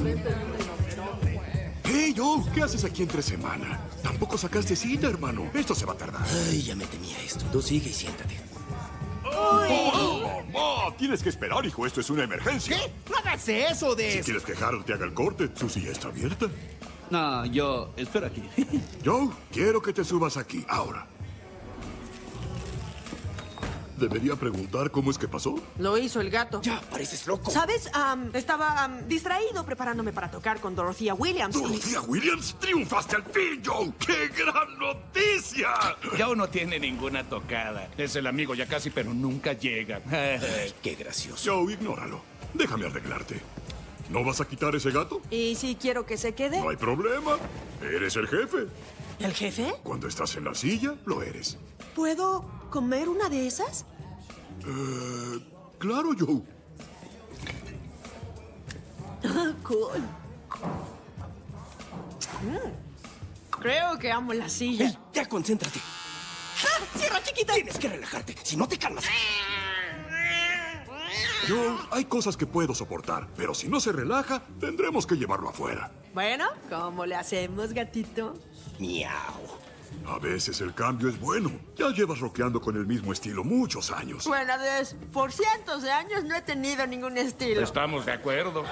Hey, Joe, ¿qué haces aquí entre semana? Tampoco sacaste cita, hermano. Esto se va a tardar. Ay, ya me temía esto. Tú sigue y siéntate. ¡Mamá! Tienes que esperar, hijo. Esto es una emergencia. ¿Qué? No hagas eso, Si Des. quieres quejarte, haga el corte. Su silla está abierta. No, yo... Espera aquí. Joe, quiero que te subas aquí, ahora. Debería preguntar cómo es que pasó. Lo hizo el gato. Ya, pareces loco. ¿Sabes? Estaba distraído preparándome para tocar con Dorothea Williams. ¿Dorothea Williams? ¡Triunfaste al fin, Joe! ¡Qué gran noticia! Joe no tiene ninguna tocada. Es el amigo ya casi, pero nunca llega. Ay, qué gracioso. Joe, ignóralo. Déjame arreglarte. ¿No vas a quitar ese gato? ¿Y si quiero que se quede? No hay problema. Eres el jefe. ¿El jefe? Cuando estás en la silla, lo eres. ¿Puedo comer una de esas? Claro, Joe. Cool. Creo que amo la silla. Ey, ya concéntrate. ¡Cierra, chiquita! Tienes que relajarte. Si no te calmas. Joe, hay cosas que puedo soportar, pero si no se relaja, tendremos que llevarlo afuera. Bueno, ¿cómo le hacemos, gatito? Miau. A veces el cambio es bueno. Ya llevas rockeando con el mismo estilo muchos años. Bueno, por cientos de años no he tenido ningún estilo. Estamos de acuerdo.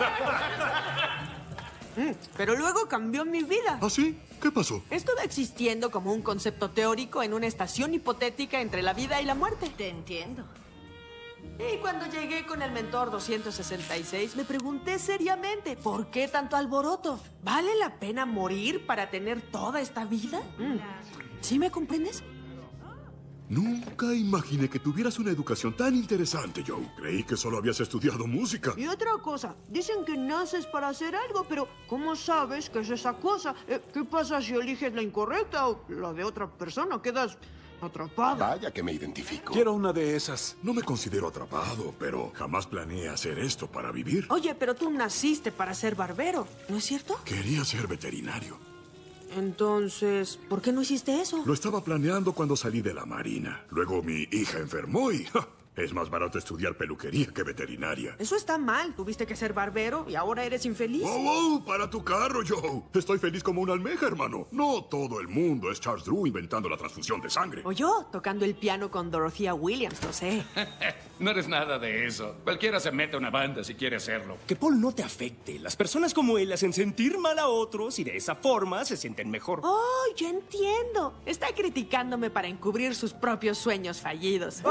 Pero luego cambió mi vida. ¿Ah, sí? ¿Qué pasó? Estuve existiendo como un concepto teórico en una estación hipotética entre la vida y la muerte. Te entiendo. Y cuando llegué con el mentor 266, me pregunté seriamente, ¿por qué tanto alboroto? ¿Vale la pena morir para tener toda esta vida? ¿Sí me comprendes? Nunca imaginé que tuvieras una educación tan interesante, Joe. Creí que solo habías estudiado música. Y otra cosa, dicen que naces para hacer algo, pero ¿cómo sabes qué es esa cosa? ¿Qué pasa si eliges la incorrecta o la de otra persona? Quedas atrapado. Vaya que me identifico. Quiero una de esas. No me considero atrapado, pero jamás planeé hacer esto para vivir. Oye, pero tú naciste para ser barbero, ¿no es cierto? Quería ser veterinario. Entonces, ¿por qué no hiciste eso? Lo estaba planeando cuando salí de la marina. Luego mi hija enfermó y es más barato estudiar peluquería que veterinaria. Eso está mal. Tuviste que ser barbero y ahora eres infeliz. ¡Wow, wow! ¡Para tu carro, Joe! Estoy feliz como una almeja, hermano. No todo el mundo es Charles Drew inventando la transfusión de sangre. O yo, tocando el piano con Dorothea Williams, lo sé. No eres nada de eso. Cualquiera se mete a una banda si quiere hacerlo. Que Paul no te afecte. Las personas como él hacen sentir mal a otros y de esa forma se sienten mejor. Oh, yo entiendo. Está criticándome para encubrir sus propios sueños fallidos.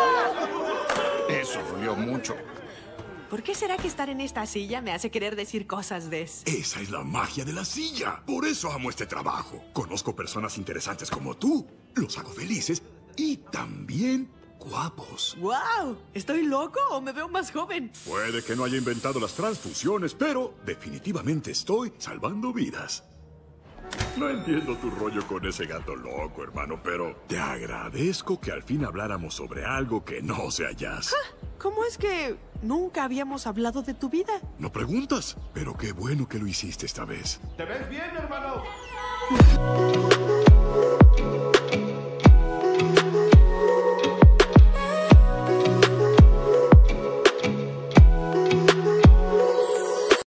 Eso dolió mucho. ¿Por qué será que estar en esta silla me hace querer decir cosas de eso? Esa es la magia de la silla. Por eso amo este trabajo. Conozco personas interesantes como tú. Los hago felices y también guapos. ¡Wow! ¿Estoy loco o me veo más joven? Puede que no haya inventado las transfusiones, pero definitivamente estoy salvando vidas. No entiendo tu rollo con ese gato loco, hermano, pero te agradezco que al fin habláramos sobre algo que no sea jazz. ¿Cómo es que nunca habíamos hablado de tu vida? No preguntas, pero qué bueno que lo hiciste esta vez. ¿Te ves bien, hermano?